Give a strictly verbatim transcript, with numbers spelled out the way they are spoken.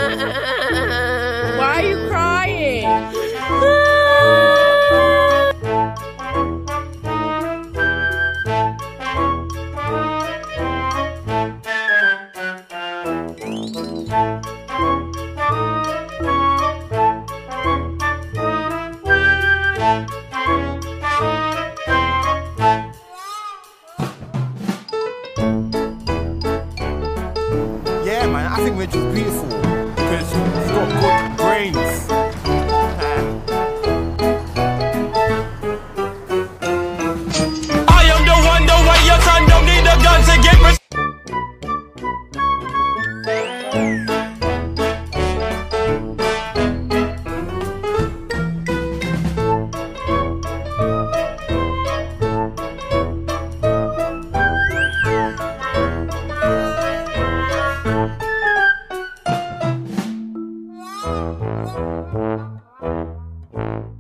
Why are you crying? Yeah, man, I think Reggie's beautiful because he's got good brains. I am the one, the way your son don't need a gun to get res- Thank you.